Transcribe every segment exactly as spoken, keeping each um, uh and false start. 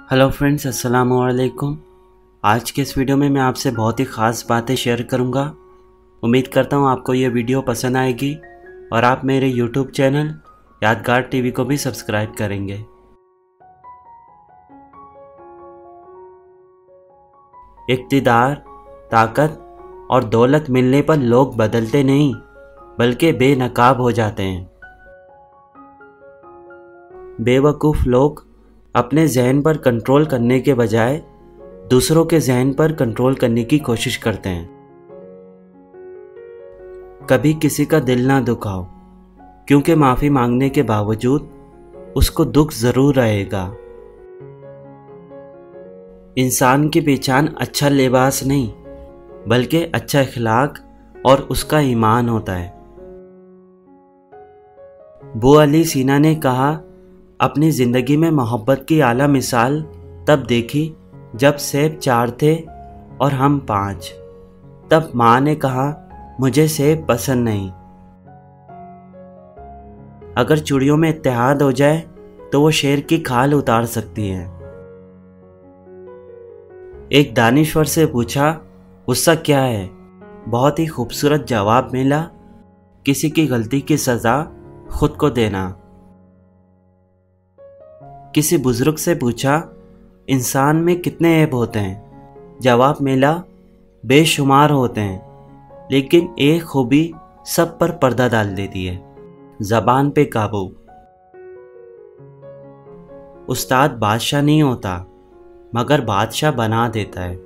Hello friends, अस्सलाम वालेकुम। आज के इस वीडियो में मैं आपसे बहुत ही ख़ास बातें शेयर करूंगा। उम्मीद करता हूं आपको ये वीडियो पसंद आएगी और आप मेरे यूट्यूब चैनल यादगार टीवी को भी सब्सक्राइब करेंगे। इक़्तिदार, ताकत और दौलत मिलने पर लोग बदलते नहीं बल्कि बेनकाब हो जाते हैं। बेवकूफ़ लोग अपने जहन पर कंट्रोल करने के बजाय दूसरों के जहन पर कंट्रोल करने की कोशिश करते हैं। कभी किसी का दिल ना दुखाओ, क्योंकि माफ़ी मांगने के बावजूद उसको दुख ज़रूर रहेगा। इंसान की पहचान अच्छा लिबास नहीं बल्कि अच्छा इखलाक और उसका ईमान होता है। बू अली सीना ने कहा, अपनी ज़िंदगी में मोहब्बत की आला मिसाल तब देखी जब सेब चार थे और हम पाँच। तब माँ ने कहा, मुझे सेब पसंद नहीं। अगर चूड़ियों में इत्तेहाद हो जाए तो वो शेर की खाल उतार सकती है। एक दानिश्वर से पूछा, गुस्सा क्या है? बहुत ही खूबसूरत जवाब मिला, किसी की गलती की सज़ा खुद को देना। किसी बुजुर्ग से पूछा, इंसान में कितने ऐब होते हैं? जवाब मिला, बेशुमार होते हैं, लेकिन एक खूबी सब पर पर्दा डाल देती है, ज़बान पे काबू। उस्ताद बादशाह नहीं होता मगर बादशाह बना देता है।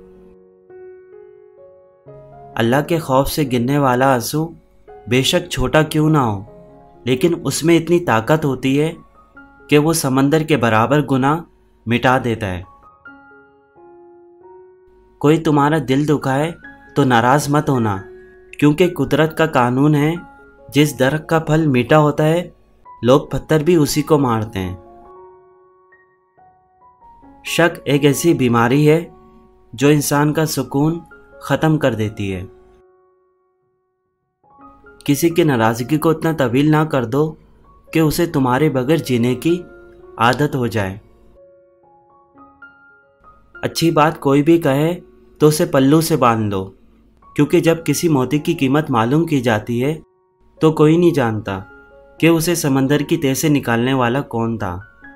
अल्लाह के खौफ से गिरने वाला आंसू बेशक छोटा क्यों ना हो, लेकिन उसमें इतनी ताकत होती है कि वो समंदर के बराबर गुनाह मिटा देता है। कोई तुम्हारा दिल दुखाए तो नाराज मत होना, क्योंकि कुदरत का कानून है, जिस दरख्त का फल मीठा होता है लोग पत्थर भी उसी को मारते हैं। शक एक ऐसी बीमारी है जो इंसान का सुकून ख़त्म कर देती है। किसी की नाराज़गी को इतना तवील ना कर दो कि उसे तुम्हारे बगैर जीने की आदत हो जाए। अच्छी बात कोई भी कहे तो उसे पल्लू से बांध दो, क्योंकि जब किसी मोती की कीमत मालूम की जाती है तो कोई नहीं जानता कि उसे समंदर की तह से निकालने वाला कौन था।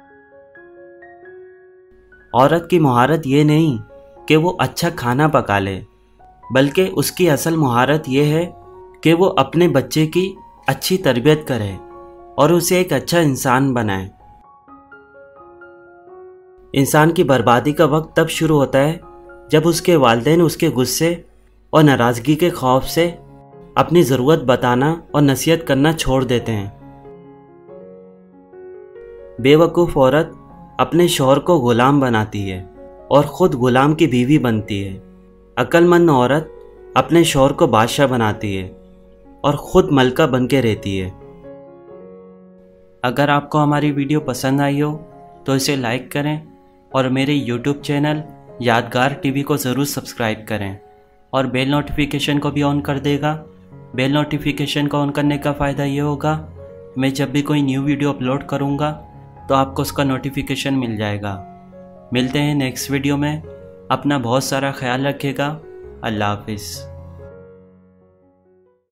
औरत की महारत ये नहीं कि वो अच्छा खाना पका ले, बल्कि उसकी असल महारत ये है कि वो अपने बच्चे की अच्छी तरबियत करे और उसे एक अच्छा इंसान बनाए। इंसान की बर्बादी का वक्त तब शुरू होता है जब उसके वालिदैन उसके गुस्से और नाराज़गी के खौफ से अपनी ज़रूरत बताना और नसीहत करना छोड़ देते हैं। बेवकूफ़ औरत अपने शौहर को ग़ुलाम बनाती है और ख़ुद ग़ुलाम की बीवी बनती है। अक्लमंद औरत अपने शौहर को बादशाह बनाती है और ख़ुद मलका बन के रहती है। अगर आपको हमारी वीडियो पसंद आई हो तो इसे लाइक करें और मेरे यूट्यूब चैनल यादगार टीवी को ज़रूर सब्सक्राइब करें और बेल नोटिफिकेशन को भी ऑन कर देगा। बेल नोटिफिकेशन को ऑन करने का फ़ायदा ये होगा, मैं जब भी कोई न्यू वीडियो अपलोड करूँगा तो आपको उसका नोटिफिकेशन मिल जाएगा। मिलते हैं नेक्स्ट वीडियो में। अपना बहुत सारा ख्याल रखिएगा। अल्लाह हाफिज़।